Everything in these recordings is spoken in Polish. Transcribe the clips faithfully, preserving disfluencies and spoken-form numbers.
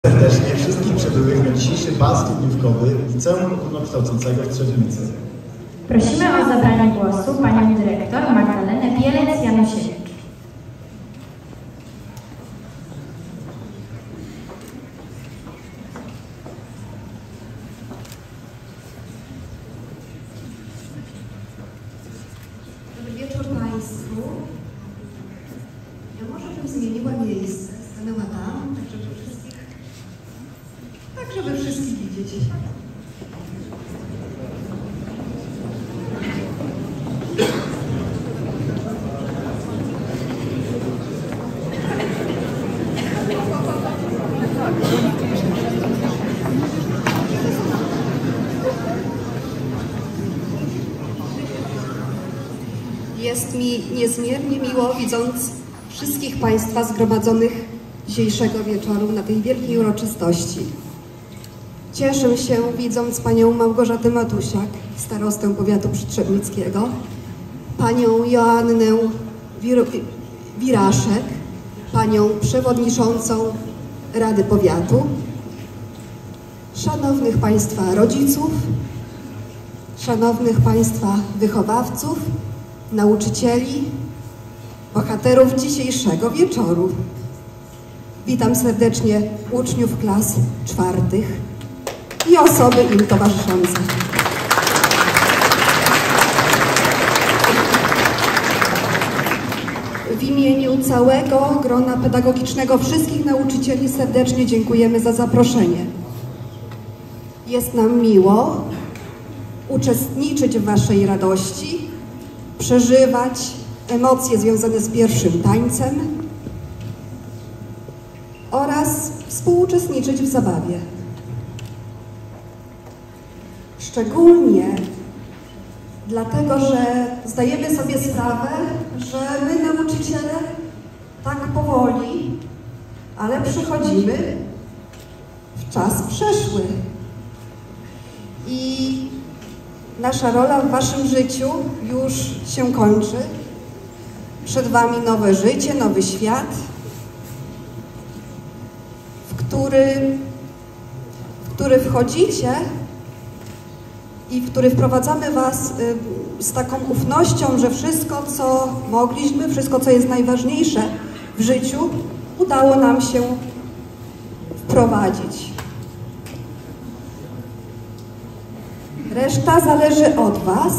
Serdecznie wszystkich przybyłych na dzisiejszy bal studniówkowy Liceum Ogólnokształcącego w Trzebnicy. Prosimy o zabranie głosu panią dyrektor Magdalenę Bielec-Janusiewicz. Dobry wieczór Państwu. Ja może bym zmieniła miejsce, stanęła tam, tak żeby wszystkich, tak żeby wszystkich widzieć. Jest mi niezmiernie miło, widząc wszystkich Państwa zgromadzonych dzisiejszego wieczoru na tej wielkiej uroczystości. Cieszę się, widząc panią Małgorzatę Matusiak, starostę powiatu przytrzebnickiego, panią Joannę Wir Wiraszek, panią przewodniczącą Rady Powiatu, szanownych Państwa rodziców, szanownych Państwa wychowawców, nauczycieli, bohaterów dzisiejszego wieczoru. Witam serdecznie uczniów klas czwartych i osoby im towarzyszące. W imieniu całego grona pedagogicznego wszystkich nauczycieli serdecznie dziękujemy za zaproszenie. Jest nam miło uczestniczyć w Waszej radości, przeżywać emocje związane z pierwszym tańcem oraz współuczestniczyć w zabawie. Szczególnie dlatego, że zdajemy sobie sprawę, że my nauczyciele tak powoli, ale przychodzimy w czas przeszły. I nasza rola w Waszym życiu już się kończy. Przed Wami nowe życie, nowy świat, w który, w który wchodzicie i w który wprowadzamy Was z taką ufnością, że wszystko, co mogliśmy, wszystko, co jest najważniejsze w życiu, udało nam się wprowadzić. Reszta zależy od Was,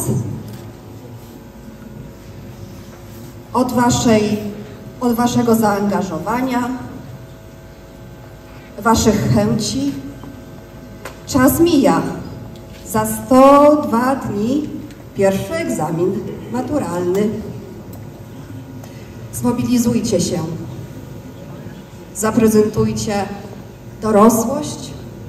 od, waszej, od Waszego zaangażowania, Waszych chęci. Czas mija. Za sto dwa dni pierwszy egzamin maturalny. Zmobilizujcie się. Zaprezentujcie dorosłość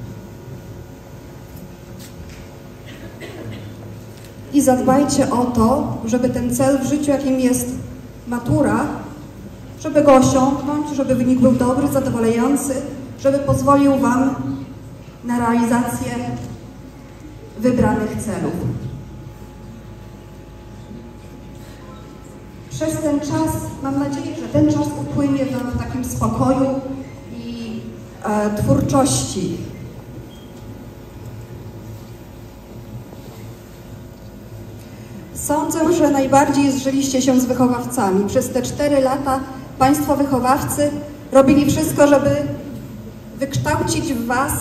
i zadbajcie o to, żeby ten cel w życiu, jakim jest matura, żeby go osiągnąć, żeby wynik był dobry, zadowalający, żeby pozwolił Wam na realizację wybranych celów. Przez ten czas, mam nadzieję, że ten czas upłynie Wam w takim spokoju i e, twórczości. Sądzę, że najbardziej zżyliście się z wychowawcami. Przez te cztery lata Państwo wychowawcy robili wszystko, żeby wykształcić w Was,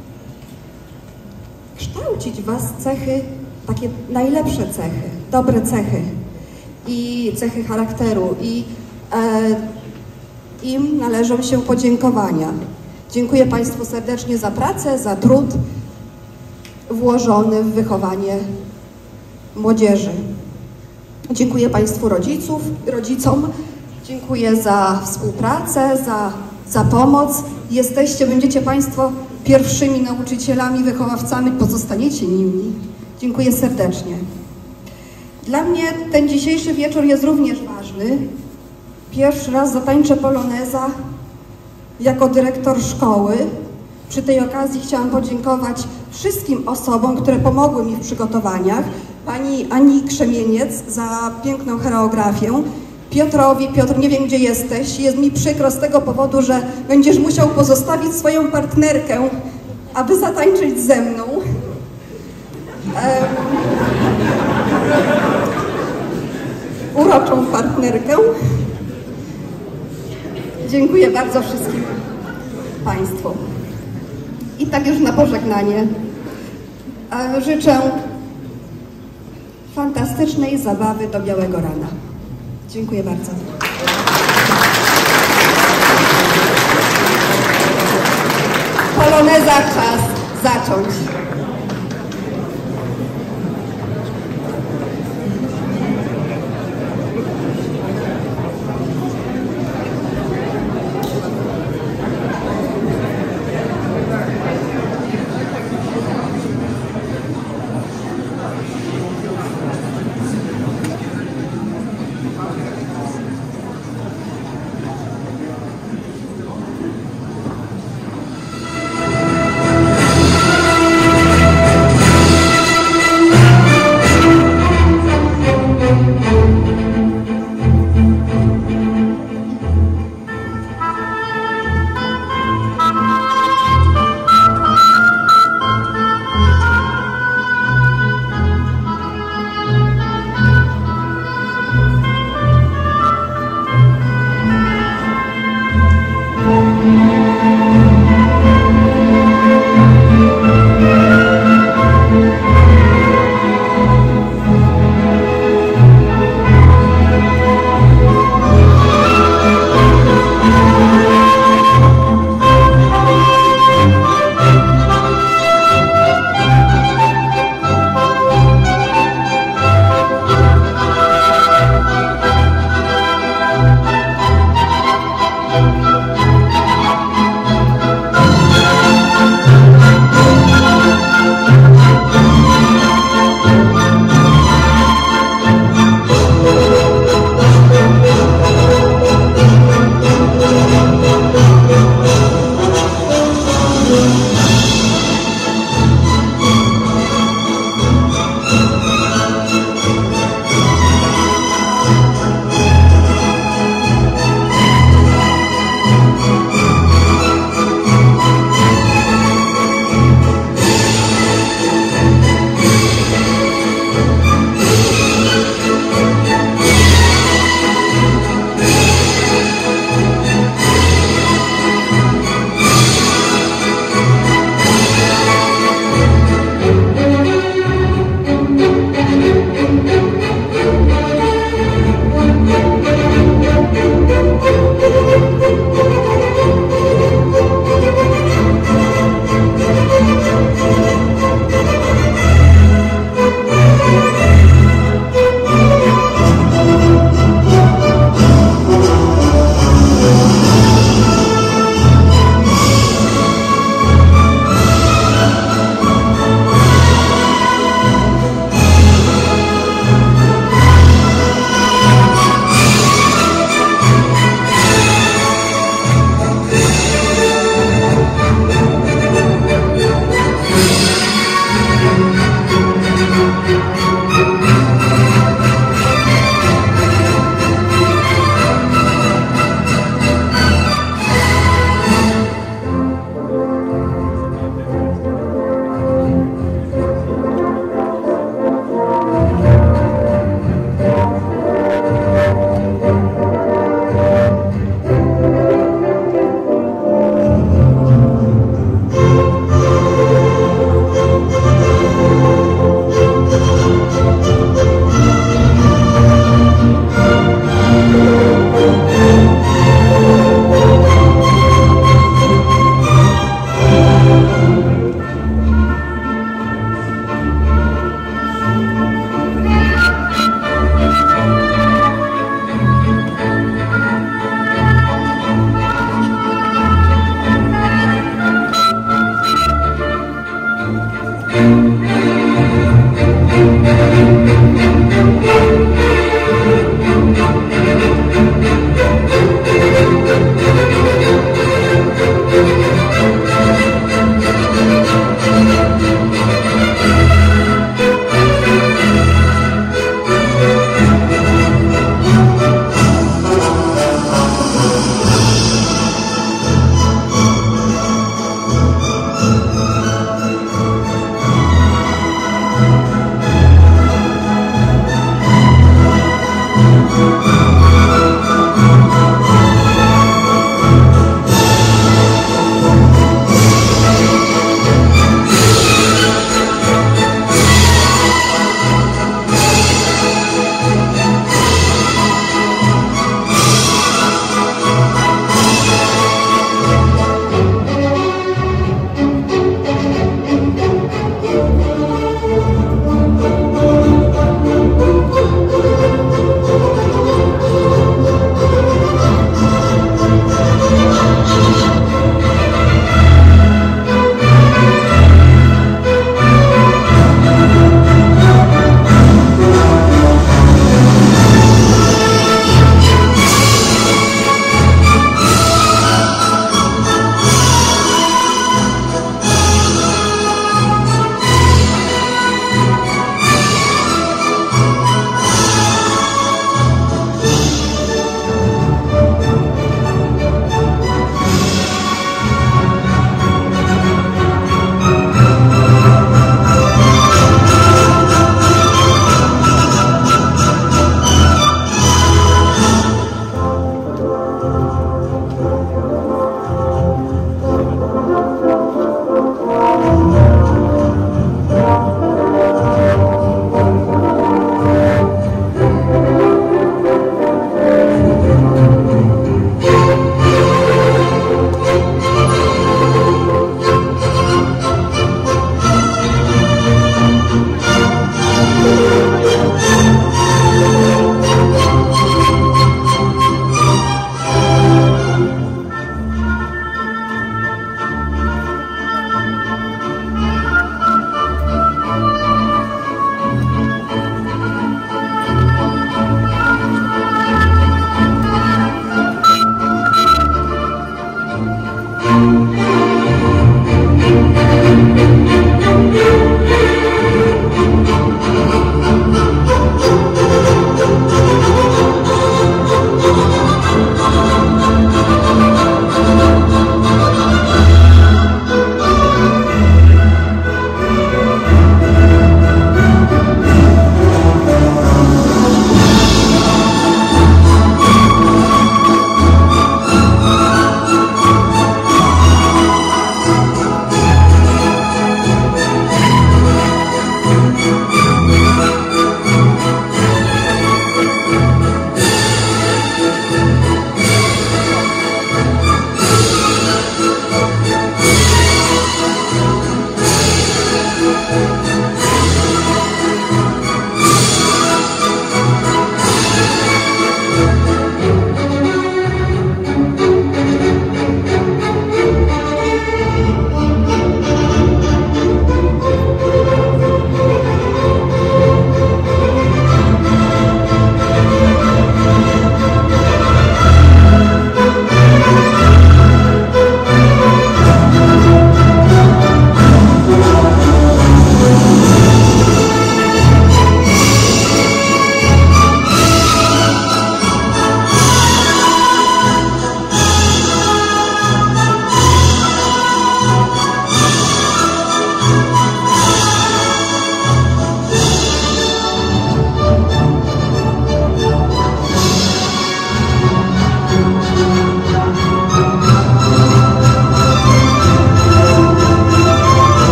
kształcić w Was cechy, takie najlepsze cechy, dobre cechy i cechy charakteru. I e, im należą się podziękowania. Dziękuję Państwu serdecznie za pracę, za trud włożony w wychowanie młodzieży. Dziękuję Państwu rodziców, rodzicom, dziękuję za współpracę, za, za pomoc. Jesteście, będziecie Państwo pierwszymi nauczycielami, wychowawcami, pozostaniecie nimi. Dziękuję serdecznie. Dla mnie ten dzisiejszy wieczór jest również ważny. Pierwszy raz zatańczę poloneza jako dyrektor szkoły. Przy tej okazji chciałam podziękować wszystkim osobom, które pomogły mi w przygotowaniach. Pani Ani Krzemieniec za piękną choreografię Piotrowi. Piotr, nie wiem, gdzie jesteś. Jest mi przykro z tego powodu, że będziesz musiał pozostawić swoją partnerkę, aby zatańczyć ze mną. Um, uroczą partnerkę. Dziękuję bardzo wszystkim Państwu. I tak już na pożegnanie e, życzę fantastycznej zabawy do białego rana. Dziękuję bardzo. Poloneza, czas zacząć.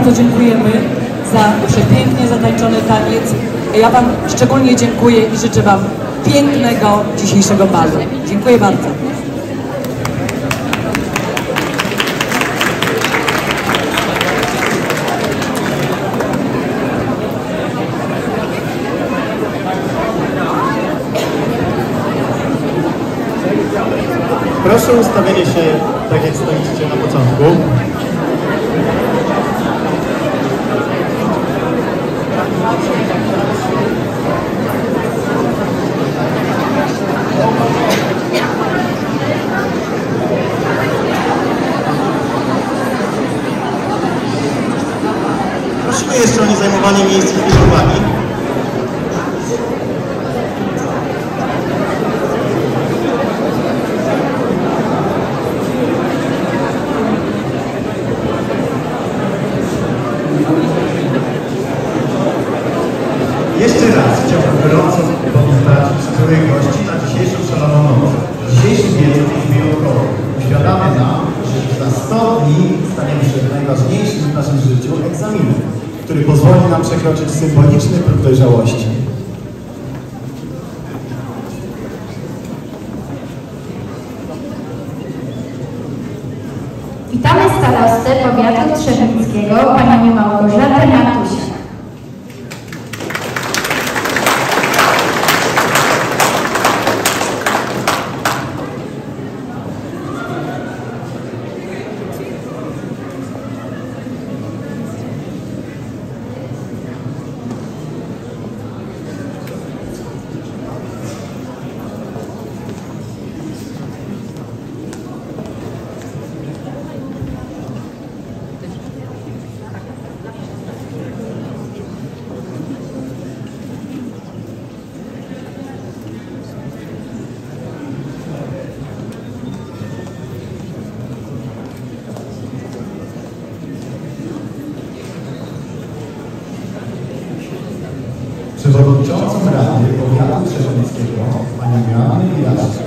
bardzo dziękujemy za przepięknie zatańczony taniec. Ja Wam szczególnie dziękuję i życzę Wam pięknego dzisiejszego balu. Dziękuję bardzo. Proszę o ustawienie się tak, jak staliście na początku. Prosimy jeszcze o niezajmowanie miejsc chwilowani. Jeszcze raz chciałbym gorąco powitać przybyłych gości na dzisiejszą szaloną noc. Dzisiejszy wieczór jest wyjątkowy. Uświadamia nam, że za sto dni staniemy przed najważniejszym w naszym życiu egzaminem, który pozwoli nam przekroczyć symboliczny próg dojrzałości. Witamy starostę powiatu trzebnickiego, panią Małgorzatę Matusiak. Przewodniczącą Rady Powiatu Trzebnickiego panią Joannę Pilaskę.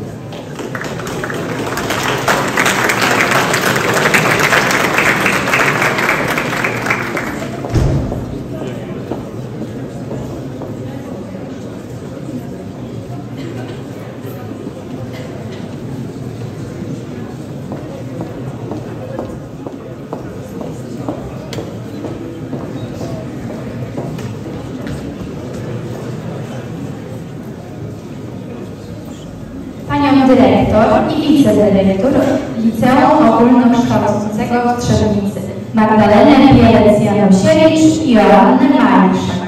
Panią dyrektor i wicedyrektor Liceum Ogólnokształcącego w Trzebnicy, Magdalenę Pielec-Janusiewicz i Joannę Mariszak.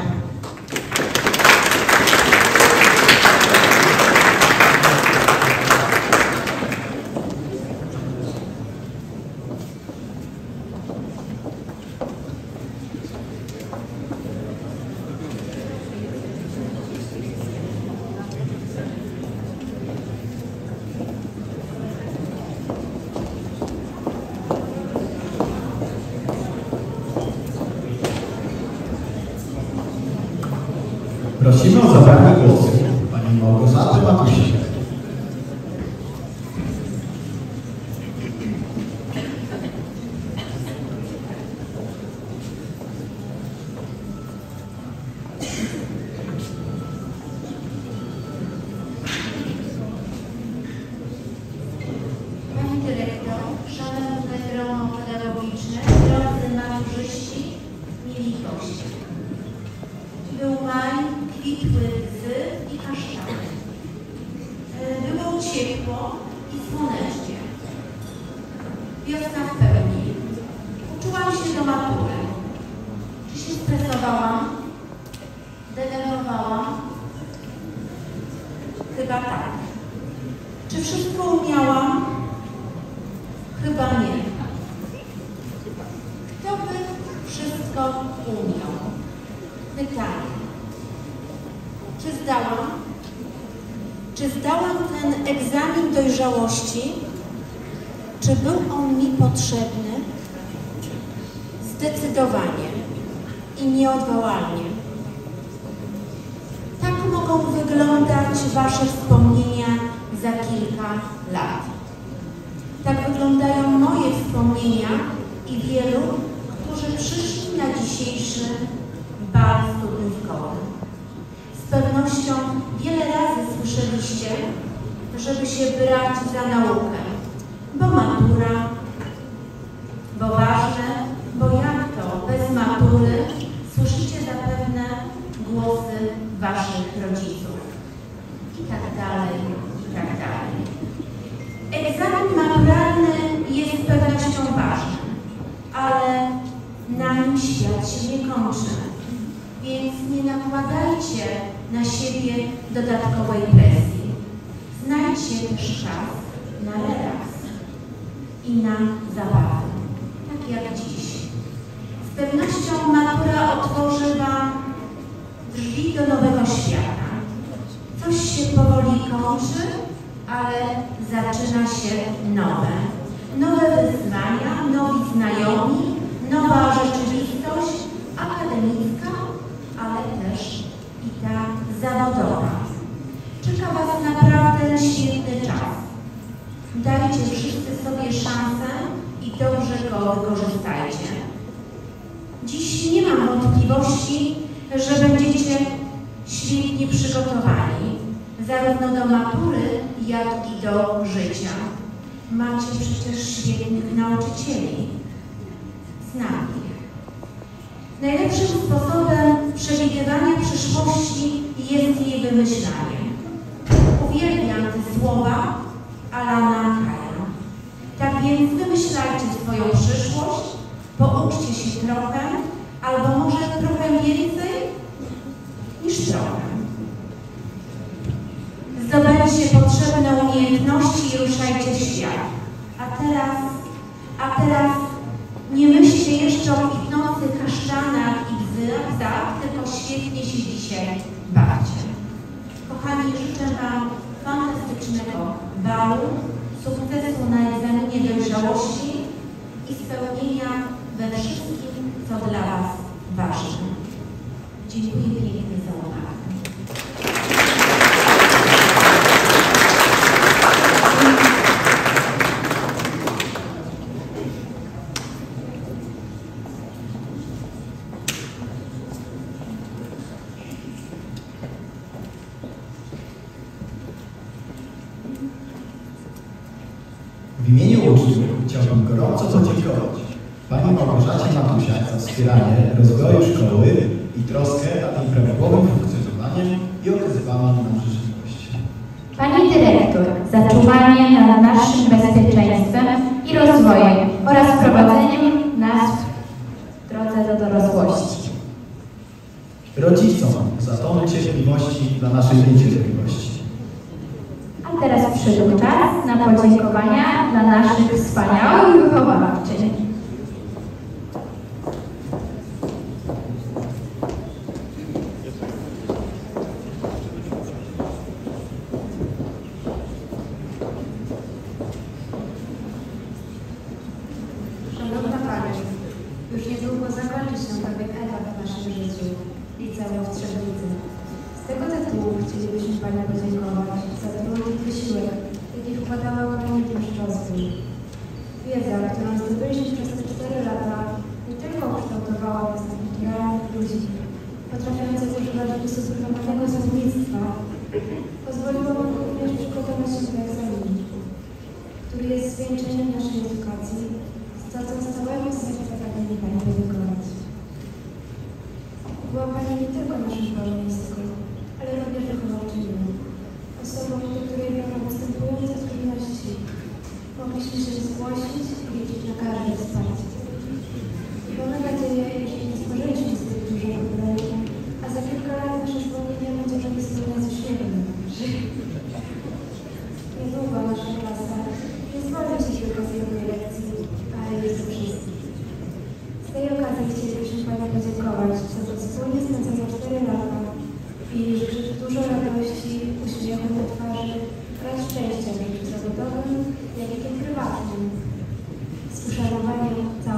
Prosimy o zabranie głosu panią Małgorzatę Matusiak. Pani dyrektor, szanowne grono pedagogiczne, drodzy maturzyści, mili goście. Był maj, kwitły łzy i kasztany. Było ciepło i słonecznie. Wiosna w pełni. Uczyłam się do matury. Czy się stresowałam? Denerwowałam? Chyba tak. Czy wszystko umiałam? Chyba nie. Kto by wszystko umiał? Pytanie. Czy zdałam? Czy zdałam ten egzamin dojrzałości? Czy był on mi potrzebny? Zdecydowanie i nieodwołalnie. Tak mogą wyglądać Wasze wspomnienia za kilka lat. Tak wyglądają moje wspomnienia i wielu, którzy przyszli na dzisiejszy bal studniskowy. Z pewnością wiele razy słyszeliście, żeby się brać za naukę, bo matura, bo ważne, bo jak to bez matury, słyszycie zapewne głosy waszych rodziców. I tak dalej, i tak dalej. Egzamin maturalny jest z pewnością ważny, ale na nim świat się nie kończy, więc nie nakładajcie na siebie dodatkowej presji. Znajdźcie też czas na relaks i na zabawę, tak jak dziś. Z pewnością matura otworzy wam drzwi do nowego świata. Coś się powoli kończy, ale zaczyna się nowe. Nowe wyzwania, nowi znajomi, nowa rzeczywistość akademicka, ale też i ta zawodowa. Czeka was naprawdę świetny czas. Dajcie wszyscy sobie szansę i dobrze go wykorzystajcie. Dziś nie mam wątpliwości, że będziecie świetnie przygotowani, zarówno do matury, jak i do życia. Macie przecież świetnych nauczycieli. Znam ich. Najlepszym sposobem przewidywania przyszłości jest jej wymyślanie. Uwielbiam te słowa Alana Kaya. Tak więc wymyślajcie swoją przyszłość, pouczcie się trochę, albo może trochę więcej niż trochę. Zdobędźcie potrzebne umiejętności i ruszajcie w świat. A teraz, a teraz nie myślcie jeszcze o kwitnących kasztanach i bzyrach, tak, tylko świetnie się dzisiaj bawcie. Kochani, życzę wam fantastycznego balu, sukcesu na egzaminie dojrzałości i spełnienia we wszystkim, co dla was ważne. Dziękuję pięknie za uwagę. W imieniu uczniów chciałbym gorąco podziękować Pani Małgorzacie Matusiak za wspieranie rozwoju szkoły i troskę nad jej prawidłowym funkcjonowaniem i okazywaną nam życzliwość. Pani Dyrektor za czuwanie nad naszym bezpieczeństwem i rozwojem oraz prowadzeniem nas w drodze do dorosłości. Rodzicom za ton cierpliwości dla naszej niecierpliwości. A teraz przyszedł czas na podziękowania dla naszych wspaniałych wychowawczyń. Szanowna Pani, już niedługo zakończy się pewien etap w naszym życiu, liceum w Trzebnicy. Z tego tytułu chcielibyśmy Pani podziękować za trud i wysiłek, jaki wkładała Pani w nasz rozwój. Wiedza, którą zdobyliśmy przez te cztery lata, nie tylko kształtowała nas na kulturalnych ludzi, potrafiących używać wysokoprowadzonego słownictwa, pozwoliła nam również przygotować się do egzaminu, który jest zwieńczeniem naszej edukacji, za co z całego serca pragnę Pani podziękować. Była Pani nie tylko naszym polonistką, ale również wychowawczynią, osobą, do której miałam występujące trudności. Mogliśmy się zgłosić i liczyć na każde wsparcie. Mamy nadzieję, że nie stworzyliśmy zbyt dużego problemu, a za kilka lat nasze zwolnienia będzie zapisywane ze śniegiem. Niedługo nasza klasa nie zwolni się tylko z jednej lekcji, ale jest ze wszystkich. Z tej okazji chcielibyśmy Pani podziękować za to wspólnie spędzone cztery lata i życzyć dużo radości, uśmiechu na twarzy oraz szczęścia w życiu zawodowym, jak i tym prywatnym. Z uszanowaniem całej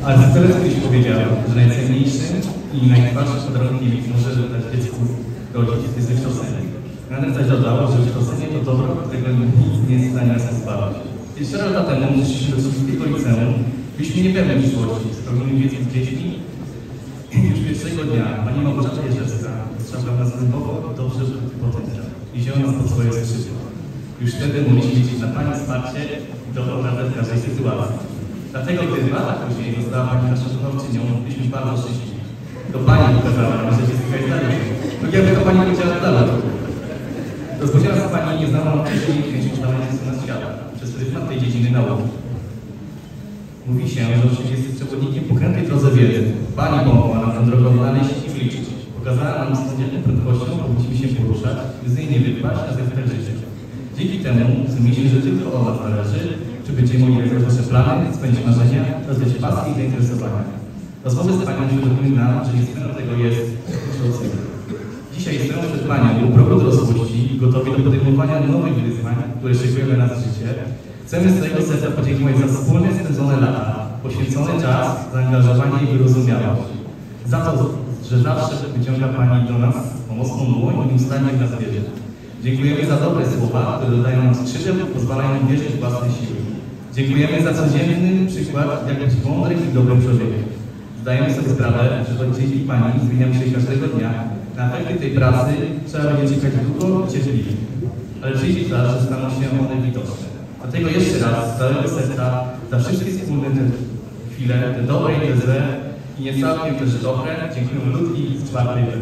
Arystoteles kiedyś powiedział, że najcenniejszym i najtrwalszym podarunkiem, jaki możemy dać dziecku rodzic, jest wykształcenie. Gandalf zaś dodał, że wykształcenie to dobro, którego nic nie jest w stanie nas pozbawić. Kiedy cztery lata temu przyszliśmy do Sofijskiego Liceum, byliśmy niepewni przyszłości, spełnili wiedzę z dziećmi i już pierwszego dnia pani Małgorzata Jerzewska strzała nas głęboko, dobrze potencjał i wzięła nas pod swoje skrzydła. Już wtedy mogliśmy liczyć na pani wsparcie i dobrą radę w każdej sytuacji. Dlatego, gdy dwa lata później została pani naszą wychowczynią, byliśmy bardzo szczęśliwi. To pani pokazała nam, że dziecko jest dalej. No jakby to pani powiedziała dalej. Rozpoczęła z pani nieznaną wcześniej chęcią udawania się na świat przez pryzmat tej dziedziny nauki. Mówi się, że oczywiście jest przewodnikiem po krętej drodze wiedzy. Pani pomogła nam tę drogę odnaleźć i wyliczyć. Pokazała nam, z jaką prędkością powinniśmy się poruszać, by z niej nie wypaść, a zechcieć życie. Dzięki temu zrozumieliśmy, że tylko o was zależy, czy będziemy mogli realizować wasze plany, spełnić marzenia, rozwijać pasji i zainteresowania. Rozmowy z panią uświadomiły nam, że istotą tego jest kształcenie. Dzisiaj jesteśmy przed panią u progu dorosłości i gotowi do podejmowania nowych wyzwań, które szykują nas życie. Chcemy z całego serca podziękować za wspólnie spędzone lata, poświęcony czas, zaangażowanie i wyrozumiałość. Za to, że zawsze wyciąga pani do nas pomocną dłoń i nieustannie nas wierzy. Dziękujemy za dobre słowa, które dodają nam skrzydeł i pozwalają nam wierzyć w własne siły. Dziękujemy za codzienny przykład, jak być mądrym i dobrym człowiekiem. Zdajemy sobie sprawę, że to dzięki pani zmieniamy się każdego dnia. Na efekty tej pracy trzeba będzie czekać długo i cierpliwie. Ale przyjdzie czas, że staną się one widoczne. Dlatego jeszcze raz z całego serca za wszystkie wspólne te chwile, te dobre i te złe i nie całkiem też dobre, dziękuję Ludki z czwartej B.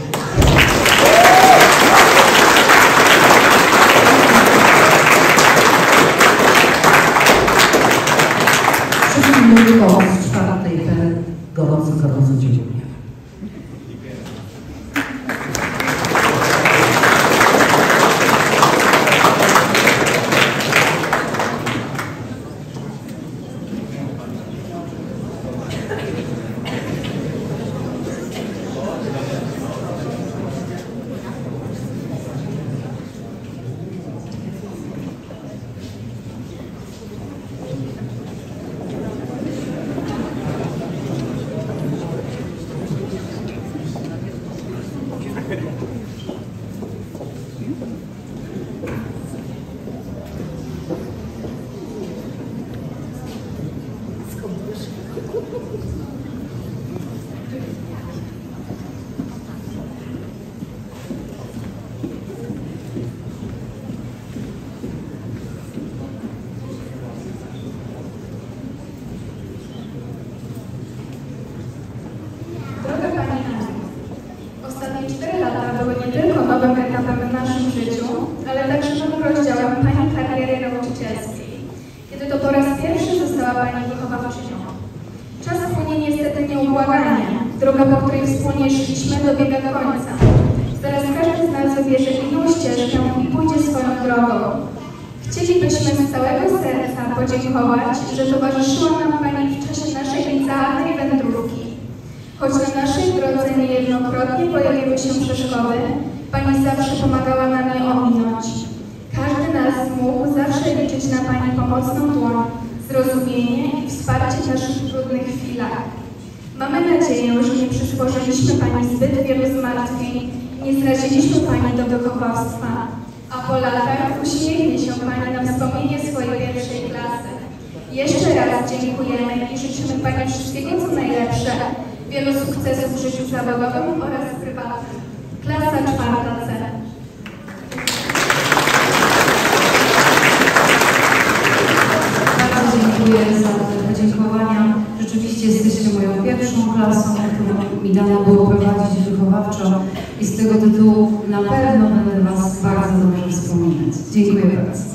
Ludko z czwartej B gorąco, gorąco dziękuję. Droga, po której wspólnie szliśmy, dobiega końca. Zaraz każdy z nas wybierze inną ścieżkę i pójdzie swoją drogą. Chcielibyśmy z całego serca podziękować, że towarzyszyła nam Pani w czasie naszej licealnej wędrówki. Choć na naszej drodze niejednokrotnie pojawiły się przeszkody, Pani zawsze pomagała nam je ominąć. Każdy nas mógł zawsze liczyć na Pani pomocną dłoń, zrozumienie i wsparcie w naszych trudnych chwilach. Mamy nadzieję, że nie przysporzyliśmy Pani zbyt wielu zmartwień i nie zraziliśmy Pani do wychowawstwa, a po latach uśmiechnie się Pani na wspomnienie swojej pierwszej klasy. Jeszcze raz dziękujemy i życzymy Pani wszystkiego co najlepsze, wielu sukcesów w życiu zawodowym oraz prywatnym. Klasa czwarta C. Bardzo dziękuję za te podziękowania. Rzeczywiście jesteście moją pierwszą klasą, którą mi dano było prowadzić wychowawczo i z tego tytułu na pewno będę Was bardzo dobrze wspominać. Dziękuję bardzo.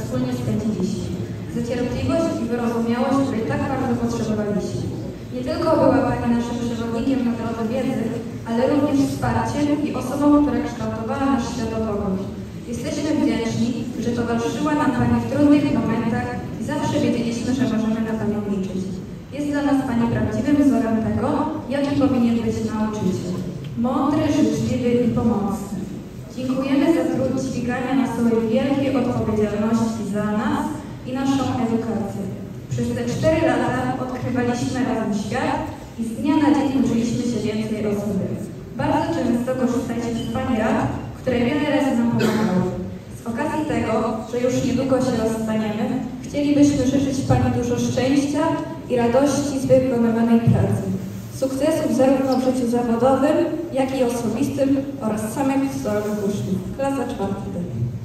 wspólnie spędziliśmy, za cierpliwość i wyrozumiałość, której tak bardzo potrzebowaliśmy. Nie tylko była Pani naszym przewodnikiem na drodze wiedzy, ale również wsparciem i osobą, która kształtowała nasz światopogląd. Jesteśmy wdzięczni, że towarzyszyła nam Pani w trudnych momentach i zawsze wiedzieliśmy, że możemy na Panią liczyć. Jest dla nas Pani prawdziwym wzorem tego, jaki powinien być nauczyciel. Mądry, życzliwy i pomocny. Dziękujemy za trud dźwigania na sobie wielkiej odpowiedzialności za nas i naszą edukację. Przez te cztery lata odkrywaliśmy razem świat i z dnia na dzień uczyliśmy się więcej o sobie. Bardzo często korzystaliśmy z Pani rad, które wiele razy nam pomagały. Z okazji tego, że już niedługo się rozstaniemy, chcielibyśmy życzyć Pani dużo szczęścia i radości z wykonywanej pracy. Sukcesów zarówno w życiu zawodowym, jak i osobistym oraz samych wzorowych uczniów. Klasa czwarta D.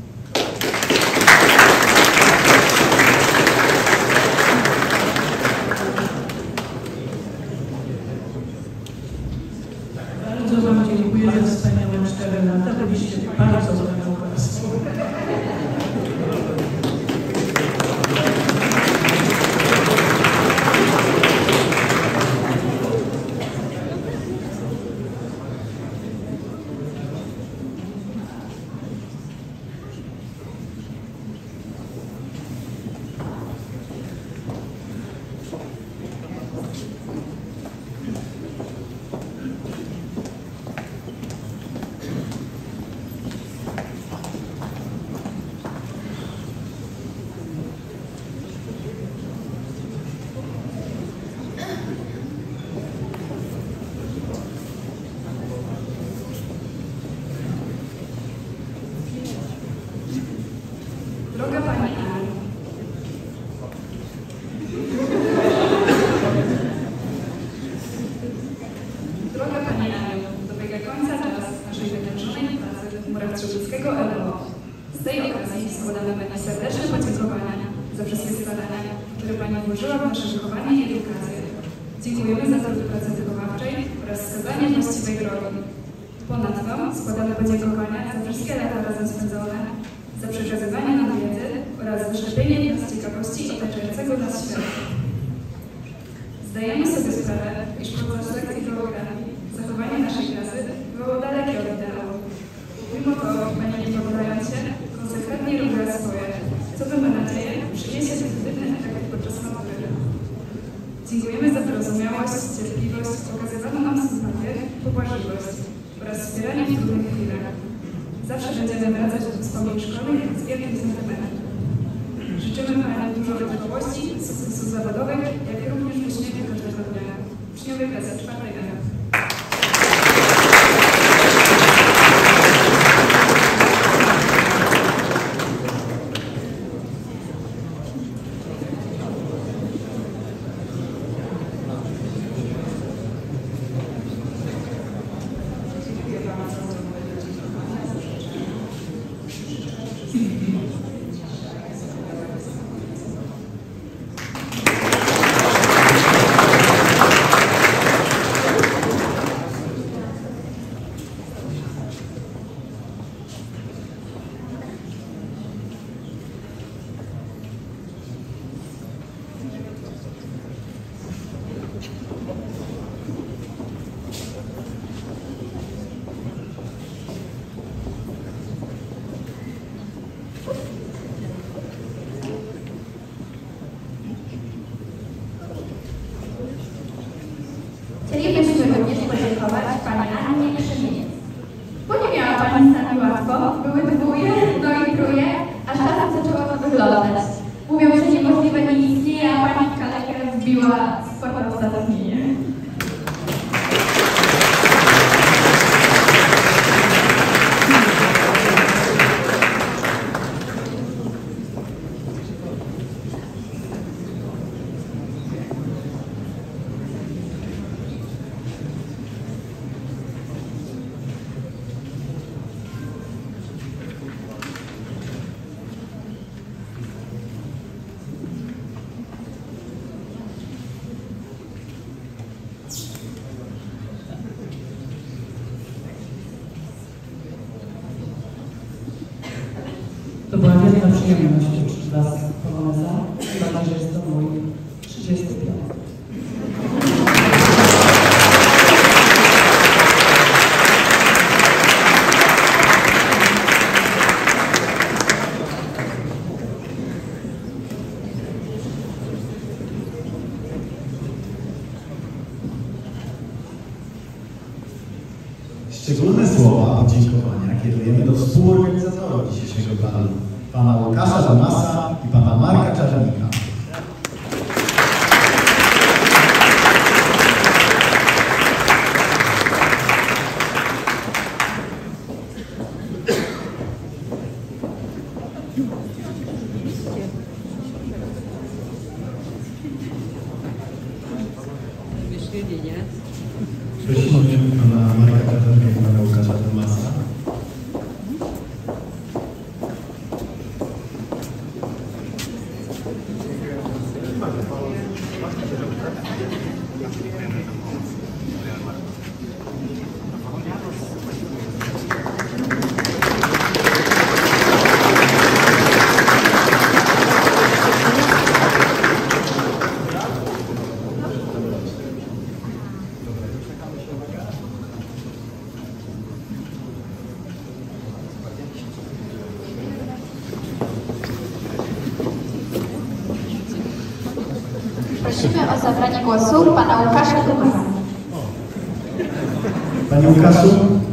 Bardzo Wam dziękuję za wspaniałe cztery lata. Byliście bardzo dobrą klasą. Droga Pani Aniu, Droga Pani Aniu, dobiega końca czas naszej wytężonej pracy w murach Trzebnickiego L O. Z tej okazji składamy Pani serdeczne podziękowania za wszystkie starania, które Pani włożyła w nasze wychowanie i edukację. Dziękujemy za trud pracy wychowawczej oraz wskazanie właściwej drogi. Ponadto składamy podziękowania za wszystkie lata razem spędzone, za przekazywanie nam wiedzy oraz zaszczepienie nas ciekawości otaczającego nas świata. Zdajemy sobie sprawę, iż podczas lekcji geografii zachowanie naszej klasy było dalekie od ideału. Mimo to, Pani nie poddając się, konsekwentnie robiła swoje, co mamy nadzieję przyniesie pozytywny efekt podczas matury. Dziękujemy za wyrozumiałość, cierpliwość, okazywaną nam sympatię, pobłażliwość oraz wspieranie w trudnych chwilach. Zawsze będziemy wracać do wspomnień szkolnych z wielkim sentymentem. Życzymy Pani dużo wytrwałości, sukcesów zawodowych, jak również uśmiechu każdego dnia. Uczniowie klasy czwartej D. Chcielibyśmy również podziękować Pani Annie Krzymiec. Bo nie miała Pani z nami łatwo, były dwóje, no i truje, aż czasem zaczęło to wyglądać. Mówią, że niemożliwe nie istnieje, a Pani kalekę wbiła sporo w uzasadnienie. To była wielka przyjemność dla Szczególne słowa podziękowania kierujemy do współorganizatorów dzisiejszego balu, pana Łukasza Tomasa i pana Marka Czarnika. Prosimy pana Marka Czarnika i pana Łukasza Tomasa. Prosimy o zabranie głosu pana Łukasza Tomasa. Panie Łukaszu?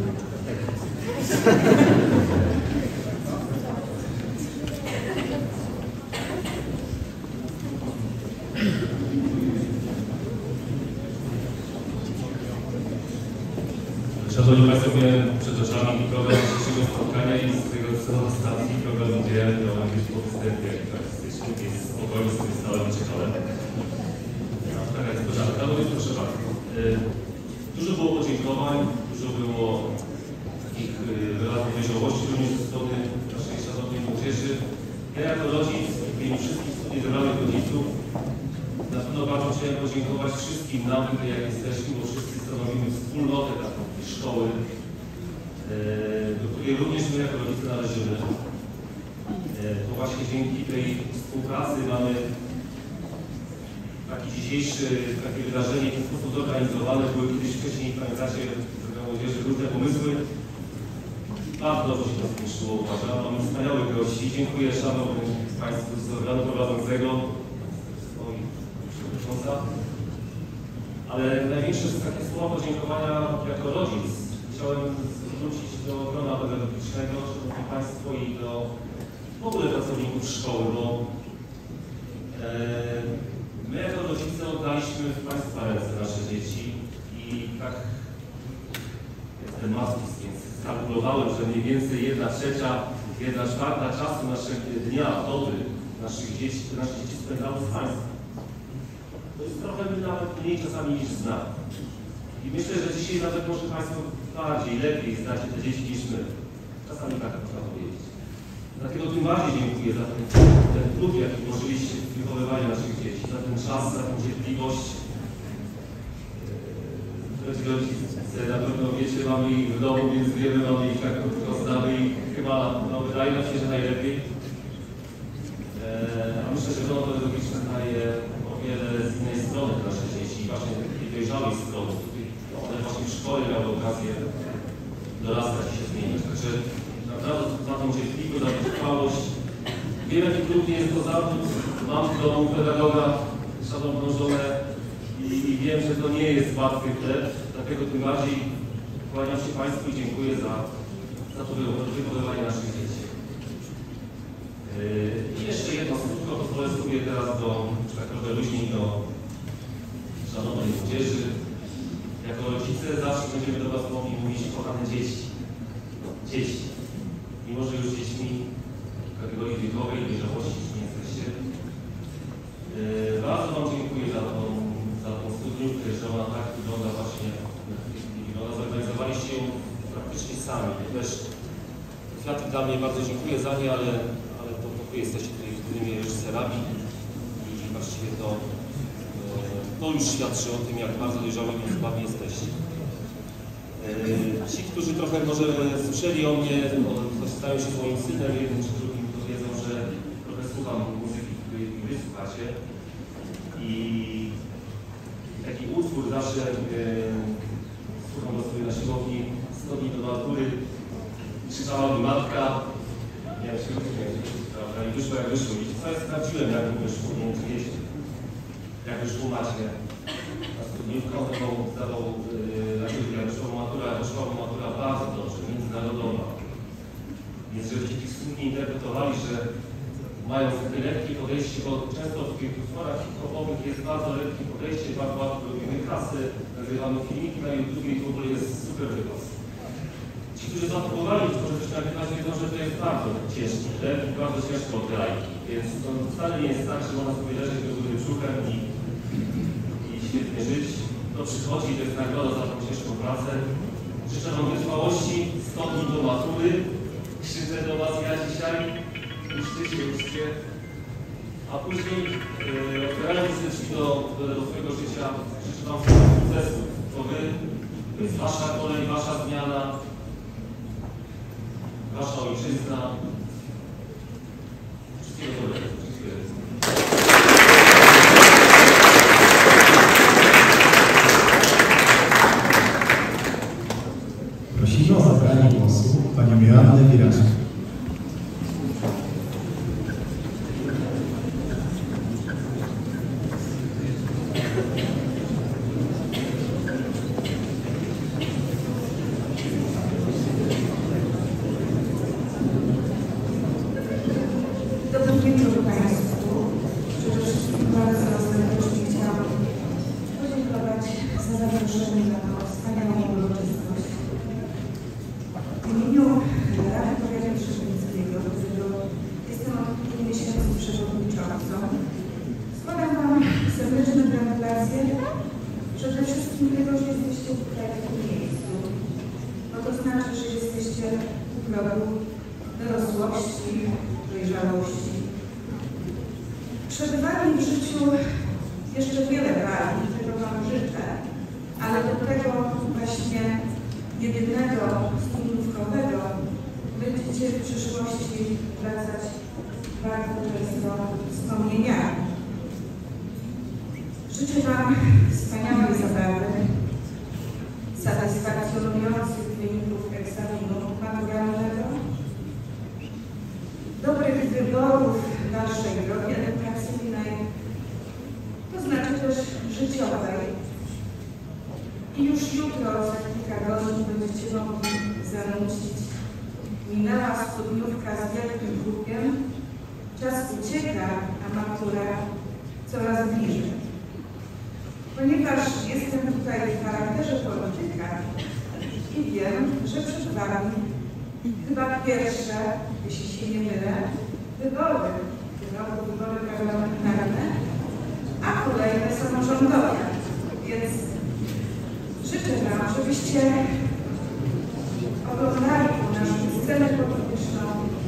Szanowni Państwo, miałem przed oczami program dzisiejszego spotkania i z tego co ostatni program widziałem, miałem być po występie artystycznym, więc spokojnie sobie stałem i czekałem. Taka jest pożarka. No więc proszę bardzo. Dużo było podziękowań, dużo było takich wyrazów dojrzałości również ze strony naszej szanownej młodzieży. Ja jako rodzic, w imieniu wszystkich tutaj zebranych rodziców, na pewno bardzo chciałem podziękować wszystkim nam tutaj, jak jesteśmy, bo wszyscy stanowimy wspólnotę taką tej szkoły, do której również my jako rodzice należymy. To właśnie dzięki tej współpracy mamy taki dzisiejszy, takie wydarzenie w ten sposób zorganizowane. Były kiedyś wcześniej, pamiętacie, w młodzieży różne pomysły. Bardzo dobrze się to skończyło, uważam. Mamy wspaniałych gości. Dziękuję szanownym Państwu z organu prowadzącego. Ale największe takie słowa podziękowania jako rodzic chciałem zwrócić do grona pedagogicznego, szanowni Państwo, i do w ogóle pracowników szkoły, bo e, my jako rodzice oddaliśmy w Państwa ręce nasze dzieci i tak jestem masochist, więc skalkulowałem, że mniej więcej jedna trzecia, jedna czwarta czasu naszego dnia, doby naszych dzieci, nasze dzieci spędzały z Państwem. To jest trochę nawet mniej czasami niż znam. I myślę, że dzisiaj nawet może Państwo bardziej, lepiej znacie te dzieci niż my. Czasami tak można powiedzieć. Dlatego tym bardziej dziękuję za ten, ten trud, jaki włożyliście w wychowywanie naszych dzieci, za ten czas, za tę cierpliwość. Drodzy rodzice, na pewno wiecie, mamy ich w domu, więc wiemy, mamy ich tak krótko znamy i chyba no, wydaje nam się, że najlepiej. A myślę, że grono pedagogiczne daje o wiele z innej strony nasze dzieci, właśnie takiej dojrzałej strony. One właśnie w szkole miały okazję dorastać i się zmieniać. Także naprawdę za tą cierpliwość, za wytrwałość. Wiem, jaki trudny jest to zawód. Mam w domu pedagoga, szanowną żonę i, i wiem, że to nie jest łatwy chleb. Dlatego tym bardziej kłaniam się Państwu i dziękuję za, za to wychowywanie naszych dzieci. I jeszcze jedno słówko pozwolę sobie teraz do, tak trochę luźniej, do szanownej młodzieży. Jako rodzice zawsze będziemy do Was mogli mówić kochane dzieci. Dzieci. Mimo, że już dziećmi kategorii wiekowej, dojrzałości nie jesteście. Yy, bardzo Wam dziękuję za tą, za tą studniówkę, że ona tak wygląda właśnie w tej chwili. Wygląda, zorganizowaliście ją praktycznie sami. To też Kwiaty dla mnie bardzo dziękuję za nie, ale Wy jesteście tutaj głównymi reżyserami i właściwie to, to już świadczy o tym, jak bardzo dojrzałymi osobami jesteście. Ci, którzy trochę może słyszeli o mnie, stają się moim synem, jednym czy drugim, to wiedzą, że trochę słucham muzyki, której Wy słuchacie. I taki utwór zawsze słucham go sobie na siłowni, stopni do natury, krzyczała mi matka. Ja się i wyszło jak wyszło. I co ja sprawdziłem, jak mi wyszło, nie wiem czy wiecie. jak już macie na studniówkę, zdawał, zdawał yy, jak wyszła matura, jak wyszła matura bardzo dobrze, międzynarodowa. Więc żebyście ci wspólnie interpretowali, że mają takie lekkie podejście, bo często w tych utworach hip-hopowych jest bardzo lekkie podejście, bardzo łatwo robimy klasy, nagrywamy filmiki na YouTube i w ogóle jest super wykaz. Ci, którzy zapróbowali tworzyć nagrywać, wiedzą, że to jest bardzo ciężki chleb i bardzo ciężko od lajki. Więc to wcale nie jest tak, że można sobie leżeć do góry brzuchem i, i świetnie żyć. To przychodzi, to jest nagroda za tą ciężką pracę. Życzę wam wytrwałości, sto dni do matury. Krzyczę do was ja dzisiaj. Uczcie się, uczcie. A później yy, otwierając drzwi do, do dorosłego życia, życzę wam sukcesu. To wy, to jest wasza kolej, wasza zmiana, wasza ojczyzna. Wszystkiego dobrego. Dziękuję. Prosimy o zabranie głosu panią Joannę Wiraczkę. Dobry wieczór Państwu. Przede wszystkim bardzo serdecznie chciałam podziękować za zaproszenie na tą wspaniałą uroczystość. W imieniu Rady Powiatu Trzebnickiego, którego jestem od kilku miesięcy przewodniczącą, składam Wam serdeczne gratulacje przede wszystkim tego, że jesteście tutaj w tym miejscu. Bo to znaczy, że jesteście u progu dorosłości, dojrzałości. Przed Wami w życiu jeszcze wiele wali, tego Wam życzę, ale do tego właśnie jedynego studniówkowego będziecie w przyszłości wracać bardzo często wspomnieniami. Życzę Wam wspaniałej zabawy, satysfakcjonujących wyników egzaminu maturalnego, dobrych wyborów Waszej drogi edukacyjnej, to znaczy też życiowej. I już jutro, za kilka godzin będziecie mogli zanucić. Minęła studniówka z wielkim grupiem, czas ucieka, a matura coraz bliżej. Ponieważ jestem tutaj w charakterze polityka i wiem, że przed Wami chyba pierwsze, jeśli się nie mylę, wybory, wybory, wybory parlamentarne, a kolejne samorządowe. Więc życzę Wam, żebyście oglądali tę naszą scenę polityczną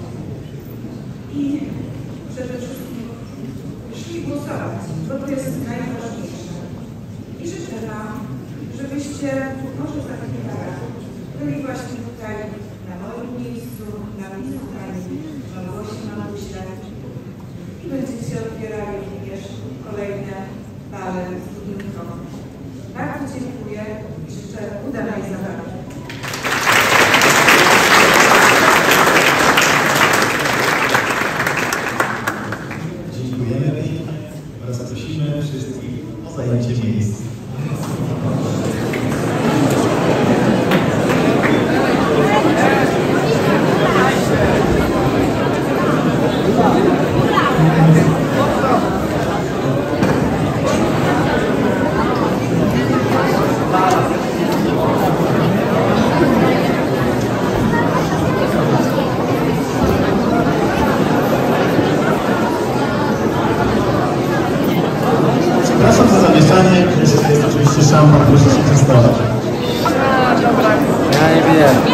i przede wszystkim szli głosować, bo to jest najważniejsze. I życzę Wam, żebyście może za kilka lat byli właśnie tutaj na moim miejscu, na miejscu Pani Małgosi Mamuśle i będziecie odbierali również kolejne bale studniówkowe. Bardzo dziękuję i życzę udanej zabawy. Dziękujemy pięknie oraz prosimy wszystkich o zajęcie miejsc. Przepraszam za zamieszanie, jest oczywiście szampan, proszę się testować. Ja nie wiem.